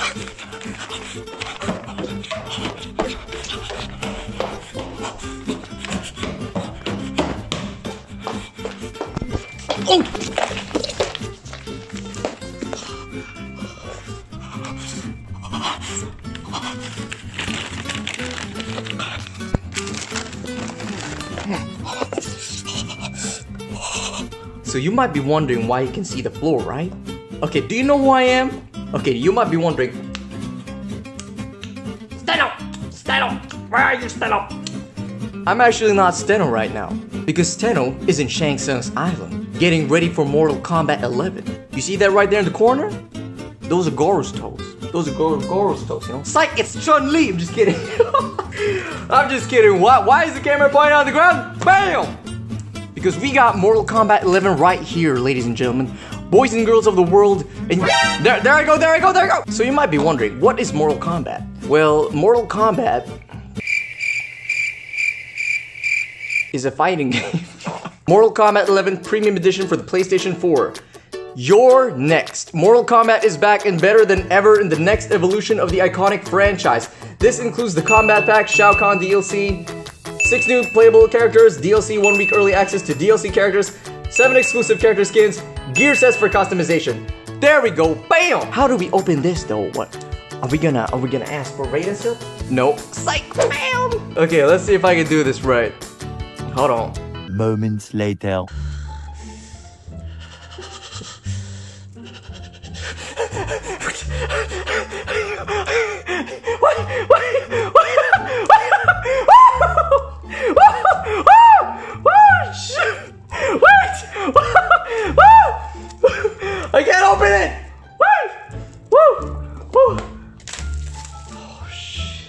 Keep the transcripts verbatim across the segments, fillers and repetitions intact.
Oh! So you might be wondering why you can see the floor, right? Okay, do you know who I am? Okay, you might be wondering. Steno! Steno! Where are you, Steno? I'm actually not Steno right now, because Steno is in Shang Tsung's island, getting ready for Mortal Kombat eleven. You see that right there in the corner? Those are Goro's toes. Those are Goro, Goro's toes, you know? Psych, it's Chun-Li! I'm just kidding. I'm just kidding. Why, why is the camera pointing on the ground? BAM! Because we got Mortal Kombat eleven right here, ladies and gentlemen. Boys and girls of the world. And there, there I go, there I go, there I go! So you might be wondering, what is Mortal Kombat? Well, Mortal Kombat is a fighting game. Mortal Kombat eleven Premium Edition for the PlayStation four. You're next. Mortal Kombat is back and better than ever in the next evolution of the iconic franchise. This includes the Combat Pack, Shao Kahn D L C, six new playable characters, D L C one week early access to D L C characters, seven exclusive character skins, gear sets for customization. There we go, bam! How do we open this though? What? Are we gonna, are we gonna ask for Raiden's help? No. Psych, bam! Okay, let's see if I can do this right. Hold on. Moments later. What? What? I can't open it! Wait! Woo! Woo! Oh shit.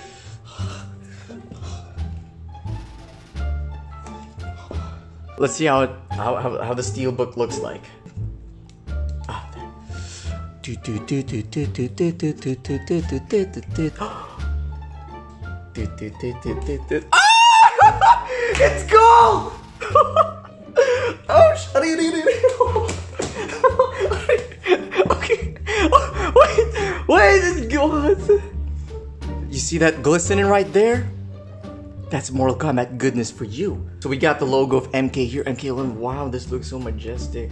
Let's see how it, how, how how the steel book looks like. Ah, there. Do do do do do do do do do do do do do do do. Do do do do do do. Ah! It's gold! Oh shit! Okay. Wait, wait, it's gold. You see that glistening right there? That's Mortal Kombat goodness for you. So we got the logo of M K here, M K eleven. Wow, this looks so majestic.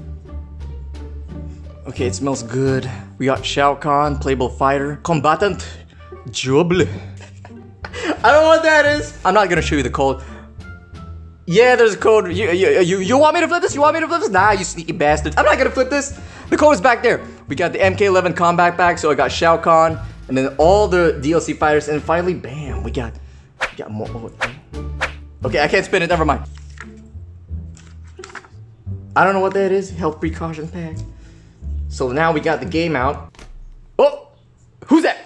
Okay, it smells good. We got Shao Kahn, playable fighter, combatant, Jouble. I don't know what that is. I'm not gonna show you the code. Yeah, there's a code. You, you, you, you want me to flip this? You want me to flip this? Nah, you sneaky bastard. I'm not gonna flip this. The code is back there. We got the M K eleven combat pack, so I got Shao Kahn, and then all the D L C fighters, and finally, bam, we got, we got more. Okay, I can't spin it. Never mind. I don't know what that is. Health precaution pack. So now we got the game out. Oh, who's that?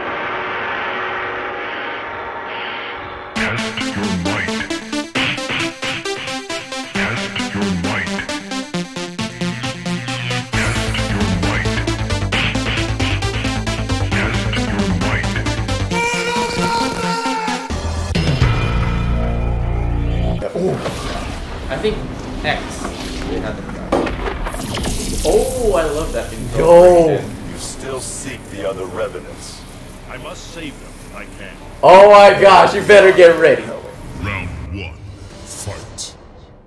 I think X. They had them guys. Oh, I love that. Yo! You still seek the other revenants. I must save them if I can. Oh my gosh, you better get ready. Round one, fight.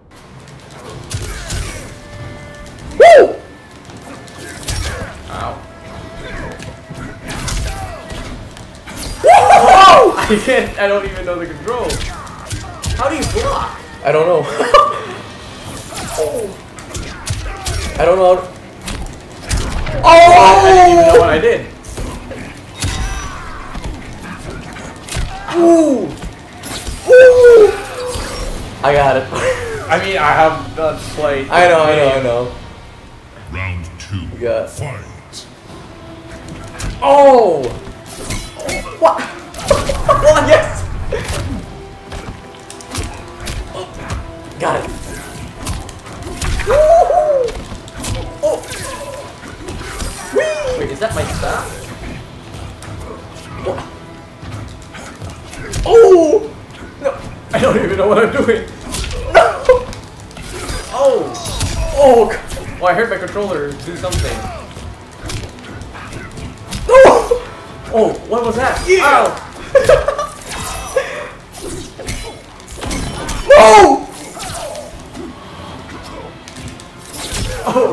Woo! Ow. Whoa! I can't, I don't even know the controls. How do you block? I don't know. Oh. I don't know. Oh! I didn't even know what I did. Ooh! Ooh! I got it. I mean, I have not played. I know, I know, I know. Round two, We got. fight. Oh! What? Oh, yes! Got it. Oh! Whee! Wait, is that my staff? What? Oh! No! I don't even know what I'm doing. No! Oh! Oh! Oh, I heard my controller do something. No! Oh, what was that? Yeah. Ow. No! Oh.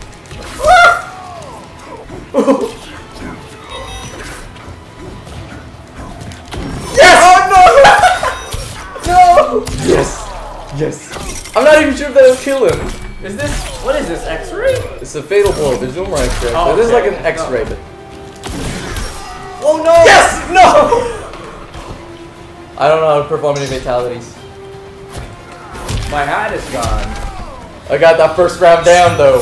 Yes! Oh No! Yes! Yes! I'm not even sure if that'll kill him. no! Is this, what is this, X-ray? It's a fatal blow. There's no more X-ray. Oh, So this is okay. like an X-ray, No. but... Oh no! Yes! No! I don't know how to perform any fatalities. My hat is gone. I got that first round down, though.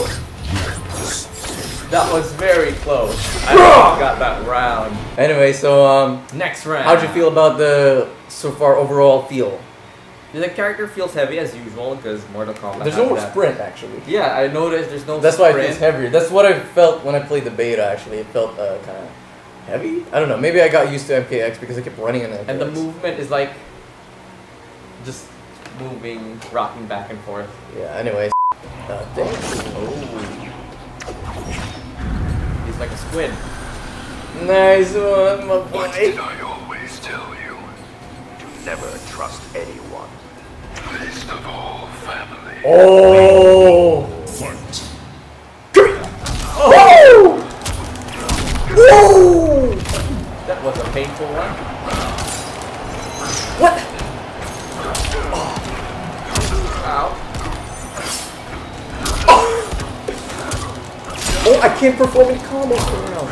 That was very close. I got that round. Anyway, so, um... Next round. how'd you feel about the, so far, overall feel? The character feels heavy as usual because Mortal Kombat. There's has no more that. sprint, actually. Yeah, I noticed there's no That's why it sprint. feels heavier. That's what I felt when I played the beta, actually. It felt uh, kind of heavy? I don't know. Maybe I got used to M K X because I kept running in M K X. And the movement is like just moving, rocking back and forth. Yeah, anyways. Uh, thanks. Oh. He's like a squid. Nice one, my boy. I always tell you? To never trust anyone. Least of all family. Oh! Fight. Oh! Whoa! That was a painful one. What? Ow. Oh, I can't perform any combos for now.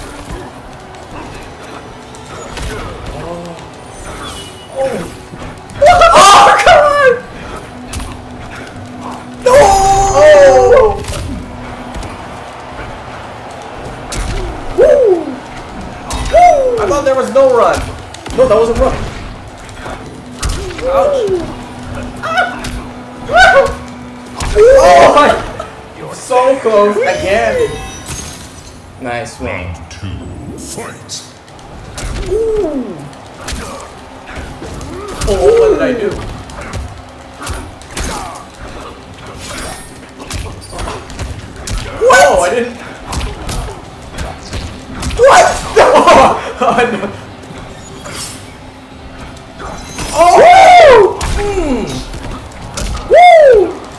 Oh. Oh. Oh, come on! No! Oh! Woo! Woo! I thought there was no run. No, that wasn't right. Ouch. Oh my! So close again. Nice one. Round two. Fight. Oh, what did I do? What? Oh, I didn't. What? Oh, no. Oh! Woo! Mm. Woo!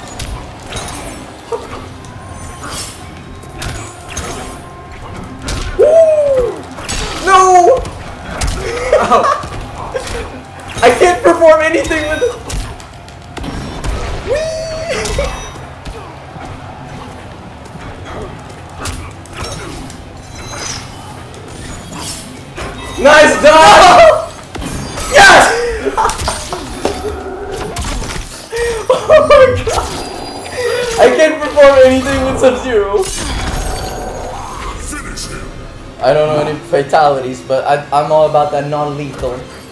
Woo! No! Oh. I can't perform anything with it. Nice dodge! Yes! Oh my god! I can't perform anything with Sub-Zero. Finish him. I don't know any fatalities, but I, I'm all about that non-lethal.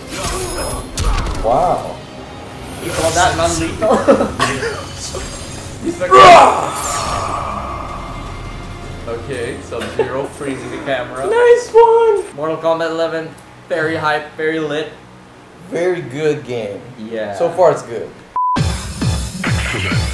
Wow. You call that non-lethal? He's like, okay, Sub-Zero freezing the camera. Nice one! Mortal Kombat eleven, very hype, very lit. Very good game. Yeah. So far it's good. Select